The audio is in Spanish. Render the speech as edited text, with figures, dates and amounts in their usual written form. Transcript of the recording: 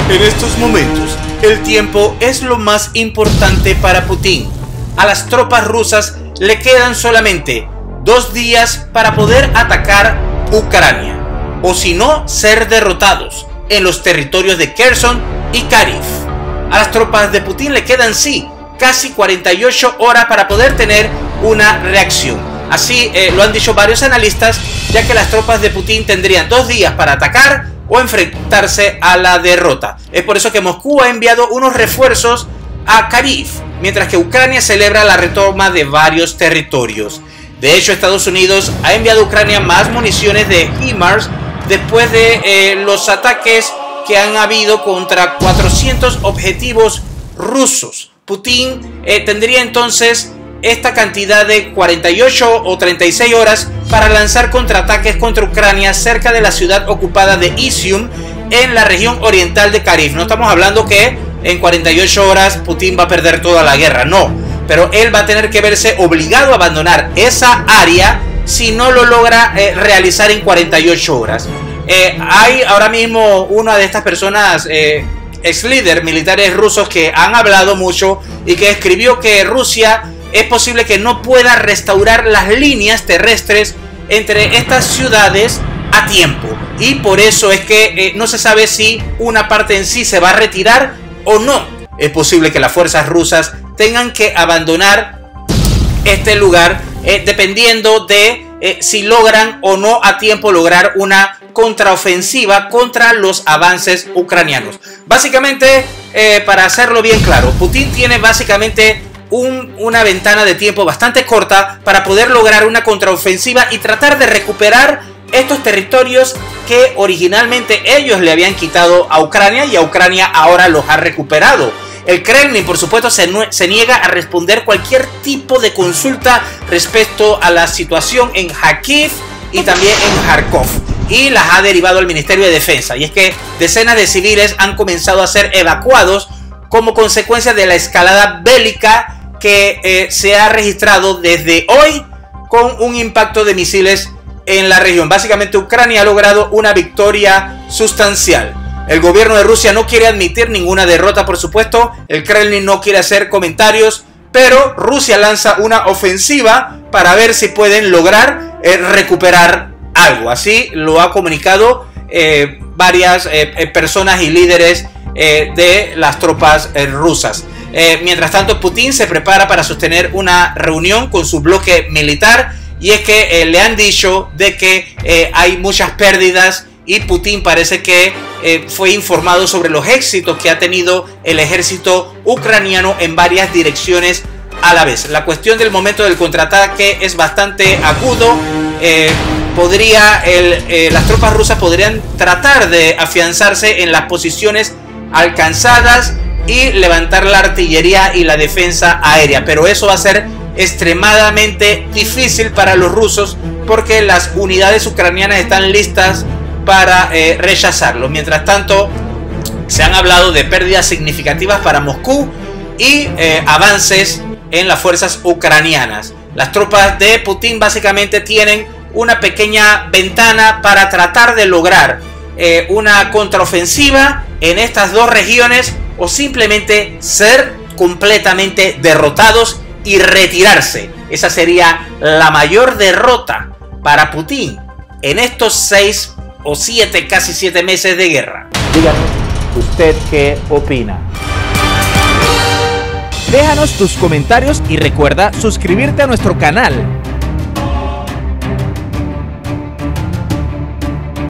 En estos momentos, el tiempo es lo más importante para Putin. A las tropas rusas le quedan solamente 2 días para poder atacar Ucrania, o si no, ser derrotados en los territorios de Kherson y Kharkiv. A las tropas de Putin le quedan, sí, casi 48 horas para poder tener una reacción. Así lo han dicho varios analistas, ya que las tropas de Putin tendrían 2 días para atacar o enfrentarse a la derrota. Es por eso que Moscú ha enviado unos refuerzos a Kharkiv, mientras que Ucrania celebra la retoma de varios territorios. De hecho, Estados Unidos ha enviado a Ucrania más municiones de HIMARS después de los ataques que han habido contra 400 objetivos rusos. Putin tendría entonces esta cantidad de 48 o 36 horas para lanzar contraataques contra Ucrania cerca de la ciudad ocupada de Izium en la región oriental de Kharkiv. No estamos hablando que en 48 horas Putin va a perder toda la guerra, no, pero él va a tener que verse obligado a abandonar esa área si no lo logra realizar en 48 horas. Hay ahora mismo una de estas personas, ex líder militares rusos, que han hablado mucho y que escribió que Rusia es posible que no pueda restaurar las líneas terrestres entre estas ciudades a tiempo, y por eso es que no se sabe si una parte en sí se va a retirar o no. Es posible que las fuerzas rusas tengan que abandonar este lugar dependiendo de si logran o no a tiempo lograr una contraofensiva contra los avances ucranianos. Básicamente, para hacerlo bien claro, Putin tiene básicamente una ventana de tiempo bastante corta para poder lograr una contraofensiva y tratar de recuperar estos territorios que originalmente ellos le habían quitado a Ucrania, y a Ucrania ahora los ha recuperado. El Kremlin, por supuesto, se niega a responder cualquier tipo de consulta respecto a la situación en Kharkiv y también en Kharkov, y las ha derivado al Ministerio de Defensa. Y es que decenas de civiles han comenzado a ser evacuados como consecuencia de la escalada bélica que se ha registrado desde hoy con un impacto de misiles en la región. Básicamente, Ucrania ha logrado una victoria sustancial. El gobierno de Rusia no quiere admitir ninguna derrota, por supuesto. El Kremlin no quiere hacer comentarios, pero Rusia lanza una ofensiva para ver si pueden lograr recuperar algo. Así lo ha comunicado varias personas y líderes de las tropas rusas. Mientras tanto, Putin se prepara para sostener una reunión con su bloque militar, y es que le han dicho de que hay muchas pérdidas, y Putin parece que fue informado sobre los éxitos que ha tenido el ejército ucraniano en varias direcciones a la vez. La cuestión del momento del contraataque es bastante agudo. Las tropas rusas podrían tratar de afianzarse en las posiciones alcanzadas y levantar la artillería y la defensa aérea, pero eso va a ser extremadamente difícil para los rusos, porque las unidades ucranianas están listas para rechazarlo. Mientras tanto, se han hablado de pérdidas significativas para Moscú y avances en las fuerzas ucranianas. Las tropas de Putin básicamente tienen una pequeña ventana para tratar de lograr una contraofensiva en estas dos regiones, o simplemente ser completamente derrotados y retirarse. Esa sería la mayor derrota para Putin en estos 6 o 7, casi 7 meses de guerra. Díganos, ¿usted qué opina? Déjanos tus comentarios y recuerda suscribirte a nuestro canal.